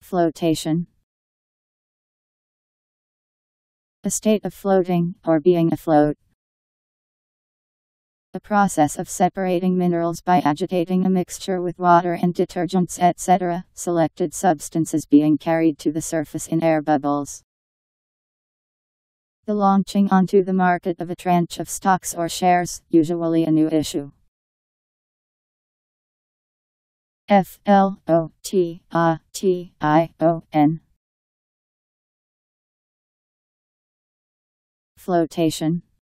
Flotation. A state of floating, or being afloat. The process of separating minerals by agitating a mixture with water and detergents, etc., selected substances being carried to the surface in air bubbles. The launching onto the market of a tranche of stocks or shares, usually a new issue. Flotation. Flotation.